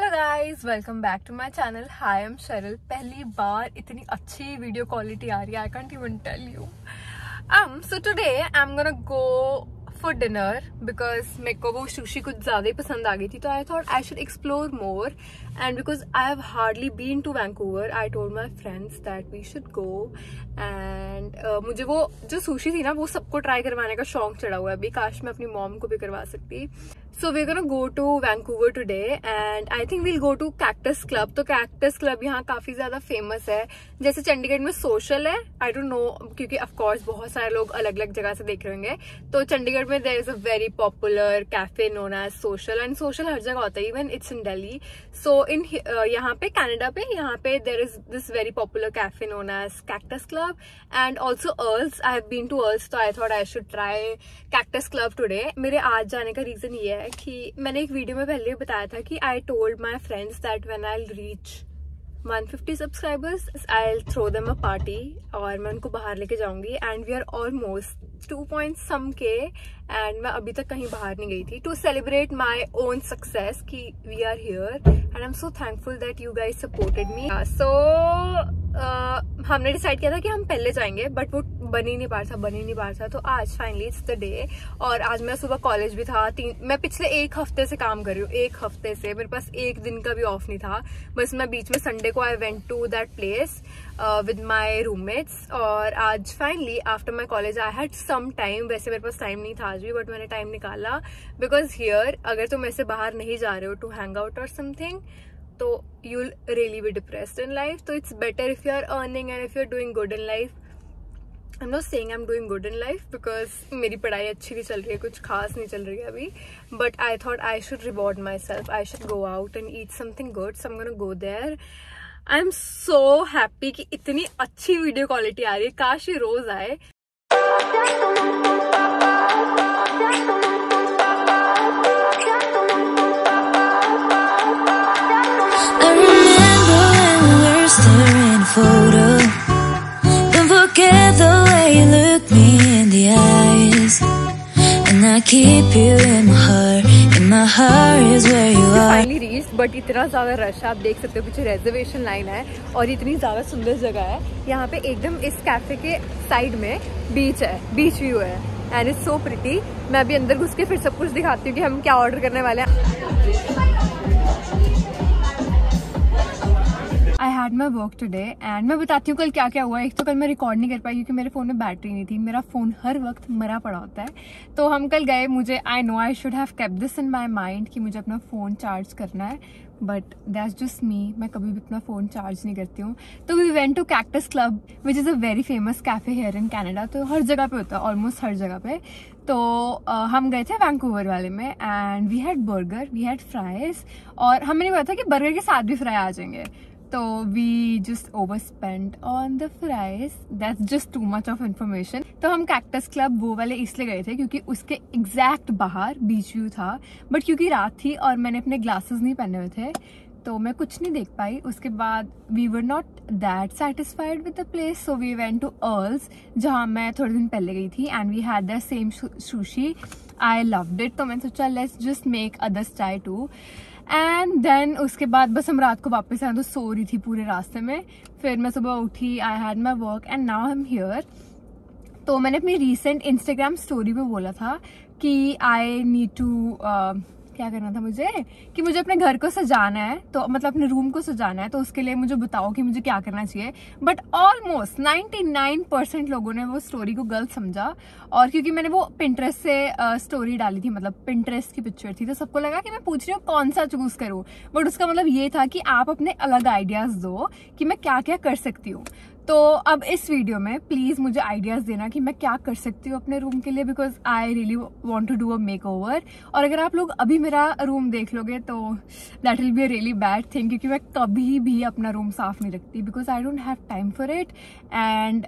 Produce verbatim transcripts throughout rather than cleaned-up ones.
Guys, welcome back to my channel. Hi I'm Sharal. पहली बार इतनी अच्छी वीडियो क्वालिटी आ रही है, I can't even tell you. um so today I'm gonna go for dinner because मेरे को वो सुशी कुछ ज़्यादा ही पसंद आ गई थी, तो I thought I should explore more, and because I have hardly been to Vancouver, I told my friends that we should go, and uh, मुझे वो जो सुशी थी ना वो सबको ट्राई करवाने का शौक चढ़ा हुआ है अभी। काश मैं अपनी मॉम को भी करवा सकती। So we're gonna go to Vancouver today and I think we'll go to Cactus Club। तो Cactus Club यहाँ काफी ज्यादा फेमस है, जैसे चंडीगढ़ में सोशल है, आई डोंट नो, क्योंकि ऑफ कोर्स बहुत सारे लोग अलग अलग जगह से देख रहे होंगे। तो चंडीगढ़ में there is a very popular cafe known as Social, and Social हर जगह होता है, even it's in Delhi. So in यहाँ पे कनाडा पे यहाँ पे there is this very popular cafe known as Cactus Club and also Earls. I have been to Earls, तो I thought I should try Cactus Club today. मेरे आज जाने का रीजन ये है कि मैंने एक वीडियो में पहले बताया था कि I told my friends that when I will reach one fifty subscribers I will throw them a party, और मैं उनको बाहर लेके जाऊंगी। And we are almost two point some K, and मैं अभी तक कहीं बाहर नहीं गई थी to celebrate my own success कि we are here, and I am so thankful that you guys supported me. So हमने डिसाइड किया था कि हम पहले जाएंगे, बट वो बन ही नहीं पा रहा था बन ही नहीं पा रहा था तो आज फाइनली इट्स द डे। और आज मेरा सुबह कॉलेज भी था। तीन मैं पिछले एक हफ्ते से काम कर रही हूँ, एक हफ्ते से मेरे पास एक दिन का भी ऑफ नहीं था। बस मैं बीच में संडे को I went to that place with my roommates, और आज finally after my college I had some time. वैसे मेरे पास टाइम नहीं था आज भी, बट मैंने टाइम निकाला बिकॉज हियर अगर तुम ऐसे बाहर नहीं जा रहे हो टू हैंग आउट और समथिंग, तो you'll really be depressed in life. So it's better if you are earning and if you're doing good in life. I'm not saying I'm doing good in life because मेरी पढ़ाई अच्छी नहीं चल रही है, कुछ खास नहीं चल रही है अभी, but I thought I should reward myself. I should go out and eat something good. So I'm gonna go there. I'm so happy कि इतनी अच्छी वीडियो क्वालिटी आ रही है, काश ये रोज आए। Staring photo, don't forget the way you look me in the eyes, and I keep you in my heart, in my heart is where you are. Finally reached, but इतना ज्यादा rush है, आप देख सकते हो पीछे रिजर्वेशन लाइन है, और इतनी ज्यादा सुंदर जगह है यहाँ पे। एकदम इस कैफे के साइड में बीच है, बीच व्यू है, एंड इट्स सो प्रिटी। मैं अभी अंदर घुस के फिर सब कुछ दिखाती हूँ कि हम क्या ऑर्डर करने वाले हैं। I had my work today, and मैं बताती हूँ कल क्या क्या हुआ। एक तो कल मैं रिकॉर्ड नहीं कर पाई क्योंकि मेरे फ़ोन में बैटरी नहीं थी। मेरा फ़ोन हर वक्त मरा पड़ा होता है। तो हम कल गए, मुझे I know I should have kept this in my mind कि मुझे अपना फ़ोन चार्ज करना है, बट दैट्स जस्ट मी, मैं कभी भी अपना फ़ोन चार्ज नहीं करती हूँ। तो we went to Cactus Club which is a very famous cafe here in Canada. तो हर जगह पे होता है, ऑलमोस्ट हर जगह पे। तो uh, हम गए थे वैंकूवर वाले में, and we had burger, we had fries, और हमें नहीं पता था कि बर्गर के साथ भी फ्राई आ जाएंगे। तो we just over spend on the fries, that's just too much of information. तो हम कैक्टस क्लब वो वाले इसलिए गए थे क्योंकि उसके एग्जैक्ट बाहर बीच व्यू था, बट क्योंकि रात थी और मैंने अपने ग्लासेस नहीं पहने हुए थे तो मैं कुछ नहीं देख पाई। उसके बाद we were not that satisfied with the place, so we went to Earls जहाँ मैं थोड़े दिन पहले गई थी, and we had the same sushi. I loved it, तो मैंने सोचा let's just make others try too. And then उसके बाद बस हम रात को वापस आए, तो सो रही थी पूरे रास्ते में। फिर मैं सुबह उठी, I had my work, and now I am here. तो मैंने अपनी रिसेंट इंस्टाग्राम स्टोरी पे बोला था कि आई नीड टू क्या करना था मुझे, कि मुझे अपने घर को सजाना है, तो मतलब अपने रूम को सजाना है, तो उसके लिए मुझे बताओ कि मुझे क्या करना चाहिए। But almost ninety nine percent लोगों ने वो स्टोरी को गलत समझा, और क्योंकि मैंने वो पिंटरेस्ट से स्टोरी डाली थी, मतलब पिंटरेस्ट की पिक्चर थी, तो सबको लगा कि मैं पूछ रही हूँ कौन सा चूज करूँ। बट उसका मतलब ये था कि आप अपने अलग आइडियाज दो कि मैं क्या क्या कर सकती हूँ। तो अब इस वीडियो में प्लीज मुझे आइडियाज देना कि मैं क्या कर सकती हूँ अपने रूम के लिए, because I really want to do a makeover. और अगर आप लोग अभी मेरा रूम देख लोगे तो that will be a really bad thing, क्योंकि मैं कभी भी अपना रूम साफ नहीं रखती because I don't have time for it. And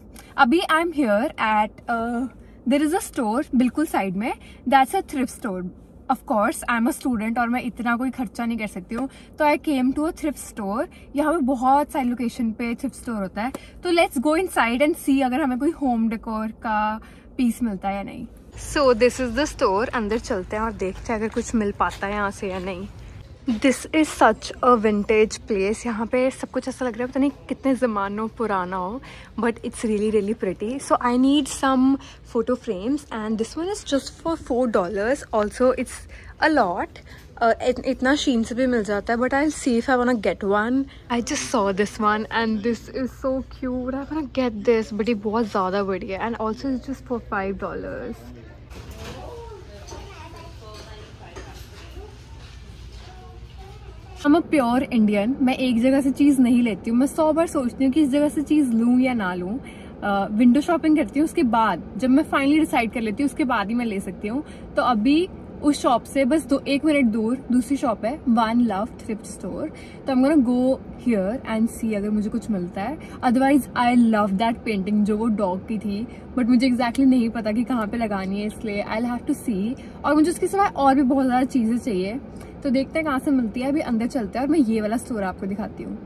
अभी I am here at there is a store बिल्कुल साइड में, that's a thrift store. Of course I am a student और मैं इतना कोई खर्चा नहीं कर सकती हूँ, तो I came to a thrift store. यहाँ पे बहुत सारी लोकेशन पे थ्रिफ्ट स्टोर होता है, तो let's go inside and see अगर हमें कोई होम डेकोर का पीस मिलता है या नहीं। So this is the store, अंदर चलते हैं और देखते हैं अगर कुछ मिल पाता है यहाँ से या नहीं। This is such a vintage place. यहाँ पे सब कुछ ऐसा लग रहा है पता नहीं कितने ज़मानों पुराना हो, but it's really really pretty. So I need some photo frames and this one is just for four dollars. Also it's a lot, इतना शीन से भी मिल जाता है, but I see if I want get one. I just saw this one and this is so cute, I want get this, but ये बहुत ज़्यादा बढ़िया and also it's just for five dollars. I'm a pure Indian. मैं एक जगह से चीज़ नहीं लेती हूँ, मैं सौ बार सोचती हूँ कि इस जगह से चीज़ लूँ या ना लूँ। विंडो शॉपिंग करती हूँ, उसके बाद जब मैं फाइनली डिसाइड कर लेती हूँ उसके बाद ही मैं ले सकती हूँ। तो अभी उस शॉप से बस दो एक मिनट दूर दूसरी शॉप है, वन लव थ्रिफ्ट स्टोर। तो I'm gonna go here and see अगर मुझे कुछ मिलता है। Otherwise I love that painting जो वो डॉग की थी, बट मुझे एग्जैक्टली exactly नहीं पता कि कहाँ पे लगानी है, इसलिए आई हैव टू सी। और मुझे उसके सिवाय और भी बहुत ज़्यादा चीज़ें चाहिए, तो देखते हैं कहाँ से मिलती है। अभी अंदर चलते हैं और मैं ये वाला स्टोर आपको दिखाती हूँ।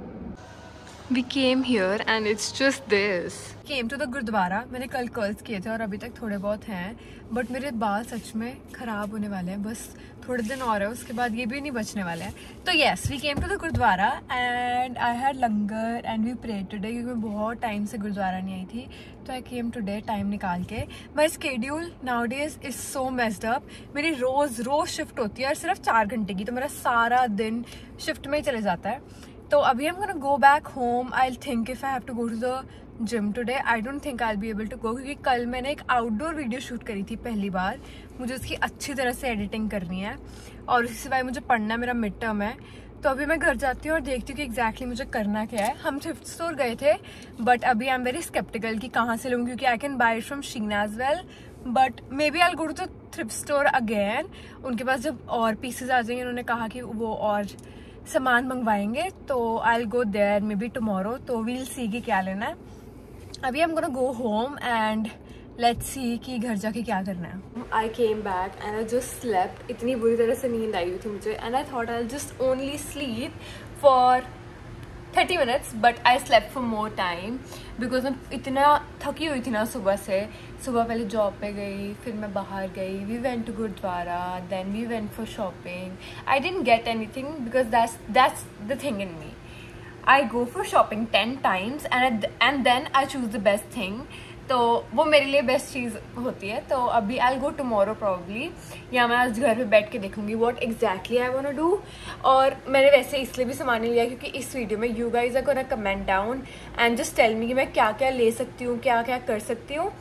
We came here and it's just this. Came to the gurdwara. मैंने कल कर्ल्स किए थे और अभी तक थोड़े बहुत हैं, बट मेरे बाल सच में ख़राब होने वाले हैं, बस थोड़े दिन और है, उसके बाद ये भी नहीं बचने वाले हैं। तो yes, we came to the gurdwara and I had langar and we prayed today, क्योंकि मैं बहुत टाइम से गुरुद्वारा नहीं आई थी, तो I came today टाइम निकाल के। My schedule nowadays is so messed up। मेरी रोज़ रोज़ शिफ्ट होती है और सिर्फ चार घंटे की, तो मेरा सारा दिन शिफ्ट में ही चले जाता है। तो अभी I'm gonna go back home. I'll think if I have to go to the gym today. I don't think I'll be able to go, क्योंकि कल मैंने एक आउटडोर वीडियो शूट करी थी पहली बार। मुझे उसकी अच्छी तरह से एडिटिंग करनी है और उसके सिवाय मुझे पढ़ना, मेरा मिड टर्म है। तो अभी मैं घर जाती हूँ और देखती हूँ कि एग्जैक्टली मुझे करना क्या है। हम थ्रिफ्ट स्टोर गए थे, बट अभी आई एम वेरी स्केप्टिकल कि कहाँ से लूँ, क्योंकि I can buy it from Shein as well, but maybe I go to the thrift store again. उनके पास जब और पीसेज आ जाएंगे, उन्होंने कहा कि वो और सामान मंगवाएंगे, तो I will go there maybe tomorrow. तो वील सी कि क्या लेना है। अभी I am gonna go home and let's see कि घर जाके क्या करना है। I came back and I just slept. इतनी बुरी तरह से नींद आई हुई थी मुझे and I thought I just only sleep for thirty minutes, but I slept for more time because मैं इतना थकी हुई थी ना सुबह से। सुबह पहले जॉब पे गई, फिर मैं बाहर गई, we went to gurdwara, then we went for shopping. I didn't get anything because that's that's the thing in me. I go for shopping ten times and and then I choose the best thing. तो वो मेरे लिए best चीज़ होती है। तो अभी आई go tomorrow probably, या मैं आज घर पे बैठ के देखूंगी what exactly I want to do. और मैंने वैसे इसलिए भी सामान लिया क्योंकि इस वीडियो में you guys are gonna comment down and just tell me कि मैं क्या क्या ले सकती हूँ, क्या क्या कर सकती हूँ।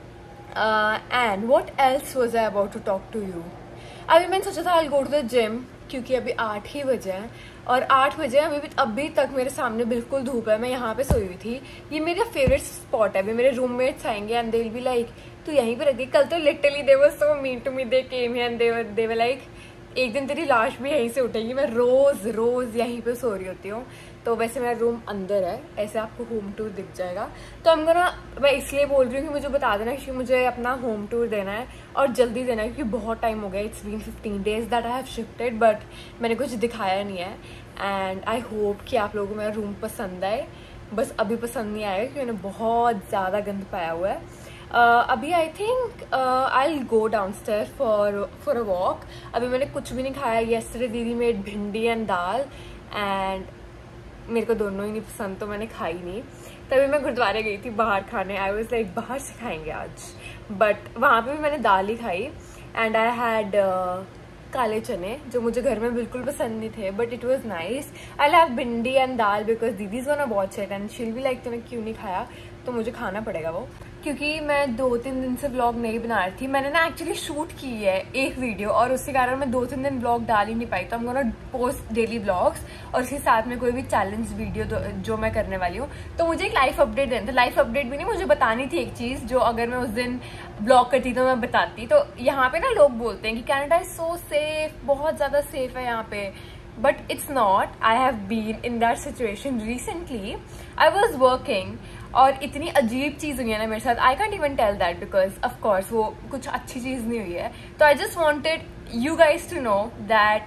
And what else was I about to talk to you. अभी मैंने सोचा था I go to the gym, क्योंकि अभी आठ ही बजे हैं और आठ बजे अभी भी अभी तक मेरे सामने बिल्कुल धूप है। मैं यहाँ पे सोई हुई थी। ये मेरा फेवरेट स्पॉट है। अभी मेरे रूममेट्स आएंगे and they will be like तू यहीं पे रहती। कल तो literally they were so mean to me, they came here and they were they were like एक दिन तेरी लाश भी यहीं से उठेगी। मैं रोज रोज यहीं पे सो रही होती हूँ। तो वैसे मेरा रूम अंदर है, ऐसे आपको होम टूर दिख जाएगा। तो हम गोना, मैं इसलिए बोल रही हूँ कि मुझे बता देना कि मुझे अपना होम टूर देना है और जल्दी देना है, क्योंकि बहुत टाइम हो गया। It's been fifteen days that I have shifted, but मैंने कुछ दिखाया नहीं है। एंड आई होप कि आप लोगों को मेरा रूम पसंद आए। बस अभी पसंद नहीं आएगा क्योंकि मैंने बहुत ज़्यादा गंद पाया हुआ है। uh, अभी I think I will go down stair for for a walk. अभी मैंने कुछ भी नहीं खाया। येस्टरडे दीदी मेड भिंडी एंड दाल एंड मेरे को दोनों ही नहीं पसंद, तो मैंने खाई नहीं। तभी मैं गुरुद्वारे गई थी बाहर खाने। आई वाज लाइक बाहर से खाएंगे आज, बट वहाँ पे भी मैंने दाल ही खाई। एंड आई हैड काले चने जो मुझे घर में बिल्कुल पसंद नहीं थे, but it was nice. I have bhindi and dal because didi is gonna watch it and she will be like तूने क्यों नहीं खाया, तो मुझे खाना पड़ेगा वो, क्योंकि मैं दो तीन दिन से व्लॉग नहीं बना रही थी। मैंने ना एक्चुअली शूट की है एक वीडियो और उसके कारण मैं दो तीन दिन व्लॉग डाल ही नहीं पाई। तो हम गोना पोस्ट डेली व्लॉग्स और उसके साथ में कोई भी चैलेंज वीडियो जो मैं करने वाली हूँ। तो मुझे एक लाइफ अपडेट देना था। लाइफ अपडेट भी नहीं, मुझे बतानी थी एक चीज़ जो अगर मैं उस दिन व्लॉग करती तो मैं बताती। तो यहाँ पे ना लोग बोलते हैं कि कनाडा इज सो सेफ, बहुत ज़्यादा सेफ है यहाँ पे, but it's not. I have been in that situation recently. I was working और इतनी अजीब चीज़ हुई है ना मेरे साथ। I can't even tell that because of course वो कुछ अच्छी चीज़ नहीं हुई है। तो I just wanted you guys to know that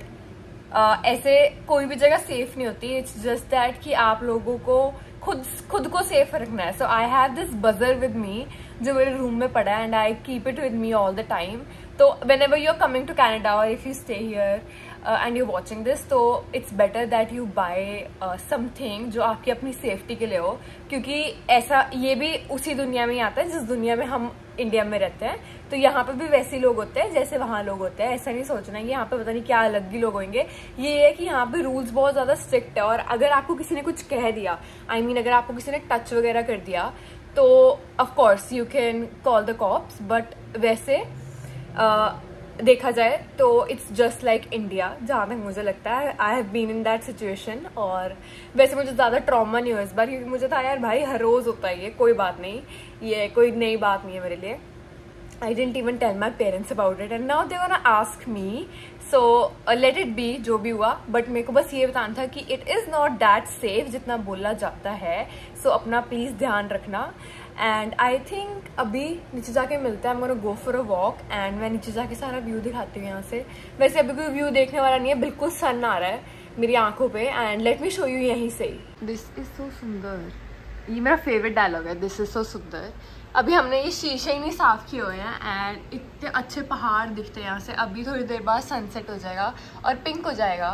ऐसे कोई भी जगह सेफ नहीं होती। इट्स जस्ट दैट कि आप लोगों को खुद खुद को सेफ रखना है। So I have this buzzer with me जो मेरे रूम में पड़ा है and I keep it with me all the time. तो whenever you are coming to Canada और if you stay here, and you watching this, तो it's better that you buy something जो आपकी अपनी safety के लिए हो, क्योंकि ऐसा ये भी उसी दुनिया में ही आता है जिस दुनिया में हम इंडिया में रहते हैं। तो यहाँ पे भी वैसे लोग होते हैं जैसे वहाँ लोग होते हैं। ऐसा नहीं सोचना कि यहाँ पे पता नहीं क्या अलग ही लोग होंगे। ये है कि यहाँ पे रूल्स बहुत ज्यादा स्ट्रिक्ट है, और अगर आपको किसी ने कुछ कह दिया, आई I मीन mean, अगर आपको किसी ने टच वगैरह कर दिया तो of course you can call the cops, but वैसे uh, देखा जाए तो इट्स जस्ट लाइक इंडिया, जहाँ तक मुझे लगता है। I have been in that situation, और वैसे मुझे ज़्यादा ट्रॉमा नहीं हुआ इस बार, क्योंकि मुझे था यार भाई हर रोज़ होता है ये, कोई बात नहीं, ये कोई नई बात नहीं है मेरे लिए। I didn't even tell my parents about it and now they're gonna ask me, so uh, let it be जो भी हुआ। but मेरे को बस ये बताना था कि it is not that safe जितना बोला जाता है, so अपना प्लीज़ ध्यान रखना। एंड आई थिंक अभी नीचे जाके मिलता है, I'm gonna go for a walk and मैं नीचे जाके सारा व्यू दिखाती हूँ यहाँ से। वैसे अभी कोई व्यू देखने वाला नहीं है, बिल्कुल सन आ रहा है मेरी आंखों पे, and let me show you यहीं से ही। दिस इज सो सुंदर, ये मेरा फेवरेट डायलॉग है, दिस इज सो सुंदर। अभी हमने ये शीशे ही नहीं साफ किए हुए हैं एंड इतने अच्छे पहाड़ दिखते हैं यहाँ से। अभी थोड़ी देर बाद सनसेट हो जाएगा और पिंक हो जाएगा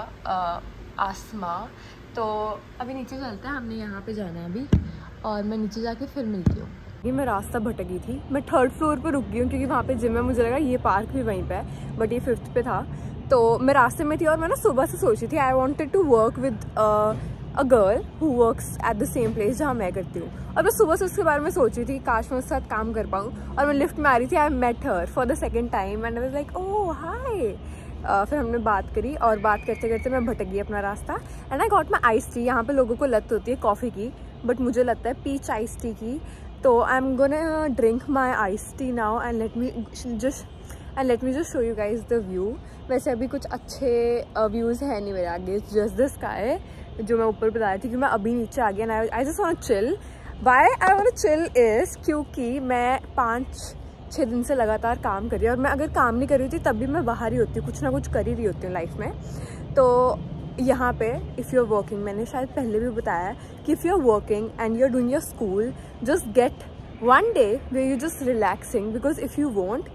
आसमां। तो अभी नीचे चलते हैं, हमने यहाँ पे जाना है अभी, और मैं नीचे जाके फिर मिलती हूँ। ये मैं रास्ता भटकी थी, मैं थर्ड फ्लोर पर रुक गई हूँ क्योंकि वहाँ पे जिम है, मुझे लगा ये पार्क भी वहीं पे है, बट ये फिफ्थ पे था। तो मैं रास्ते में थी और मैं ना सुबह से सोची थी I wanted to work with a girl who works at the same place जहाँ मैं करती हूँ, और मैं सुबह से उसके बारे में सोच रही थी काश मैं उसके साथ काम कर पाऊँ। और मैं लिफ्ट में आ रही थी, I met her for the second time and I was like oh hi. फिर हमने बात करी और बात करते करते मैं भटक गई अपना रास्ता and I got my ice tea. यहाँ पे लोगों को लत होती है कॉफ़ी की, बट मुझे लगता है पीच आइस टी की। तो I am gonna drink my ice tea now and let me just and let me just show you guys the view. वैसे अभी कुछ अच्छे व्यूज़ है नहीं मेरे आगे, जस्ट द स्काई जो मैं ऊपर बता रही थी कि मैं अभी नीचे आ गया। I just want chill. Why I want chill is क्योंकि मैं पाँच छः दिन से लगातार काम कर रही हूँ, और मैं अगर काम नहीं कर रही थी तब भी मैं बाहर ही होती हूँ, कुछ ना कुछ कर ही रही होती हूँ लाइफ में। तो यहाँ पे इफ़ यू आर वर्किंग, मैंने शायद पहले भी बताया कि if you are working and you are doing your school, just get one day way you just relaxing, because if you won't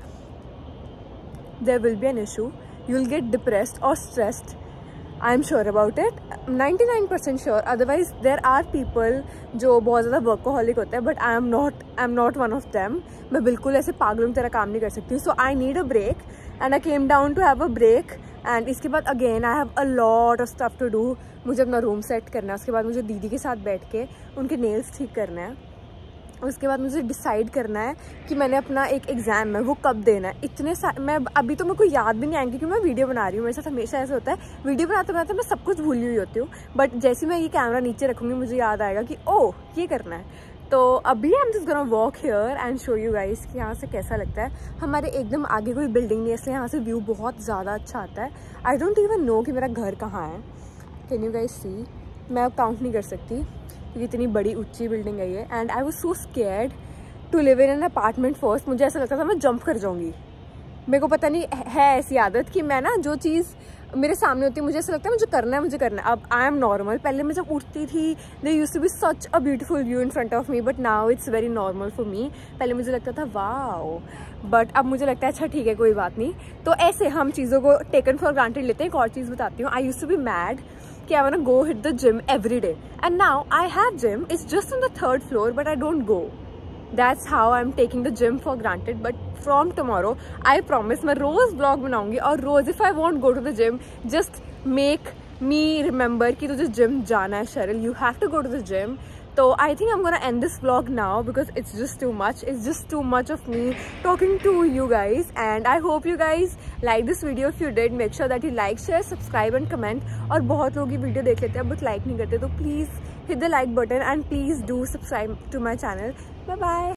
there will be an issue, you'll get depressed or stressed. I'm sure about it, ninety-nine percent sure. Otherwise there are people जो बहुत ज़्यादा workaholic होते हैं, but I am not I'm not one of them. मैं बिल्कुल ऐसे पागलों की तरह काम नहीं कर सकती, so I need a break and I came down to have a break. and इसके बाद again I have a lot of stuff to do. मुझे अपना रूम सेट करना है, उसके बाद मुझे दीदी के साथ बैठ के उनके नेल्स ठीक करना है, उसके बाद मुझे डिसाइड करना है कि मैंने अपना एक एग्ज़ाम है वो कब देना है। इतने सा मैं अभी तो मेरे को याद भी नहीं आएंगे क्योंकि मैं वीडियो बना रही हूँ। मेरे साथ हमेशा ऐसा होता है, वीडियो बनाते बनाते मैं सब कुछ भूली हुई होती हूँ, बट जैसे मैं ये कैमरा नीचे रखूँगी मुझे याद आएगा कि ओह ये करना है। तो अभी I am just gonna walk here and show you guys कि यहाँ से कैसा लगता है। हमारे एकदम आगे कोई बिल्डिंग नहीं है, इसलिए यहाँ से व्यू बहुत ज़्यादा अच्छा आता है। आई डोंट इवन नो कि मेरा घर कहाँ है। Can you guys see? मैं अब काउंट नहीं कर सकती क्योंकि इतनी बड़ी ऊंची बिल्डिंग है ये। And I was so scared to live in an apartment first. मुझे ऐसा लगता था मैं जंप कर जाऊंगी। मेरे को पता नहीं है ऐसी आदत कि मैं ना जो चीज़ मेरे सामने होती है मुझे ऐसा लगता है मुझे करना है मुझे करना है। अब आई एम नॉर्मल। पहले मैं जब उठती थी they used to be such a beautiful view in front of me, but now it's very normal for me. पहले मुझे लगता था वाओ, बट अब मुझे लगता है अच्छा ठीक है कोई बात नहीं। तो ऐसे हम चीज़ों को टेकन फॉर ग्रांटेड लेते हैं। एक और चीज़ बताती हूँ, I used to be mad कि I wanna go hit the gym every day, and now I have gym. It's just on the third floor, but I don't go. That's how I'm taking the gym for granted. But from tomorrow, I promise मैं रोज vlog बनाऊंगी और रोज if I won't go to the gym, just make me remember कि तुझे gym जाना है शर्ल. You have to go to the gym. So I think I'm gonna end this vlog now because it's just too much. It's just too much of me talking to you guys, and I hope you guys like this video. If you did, make sure that you like, share, subscribe and comment. और बहुत लोग ये video देख लेते हैं but like नहीं करते, तो please hit the like button and please do subscribe to my channel. Bye bye.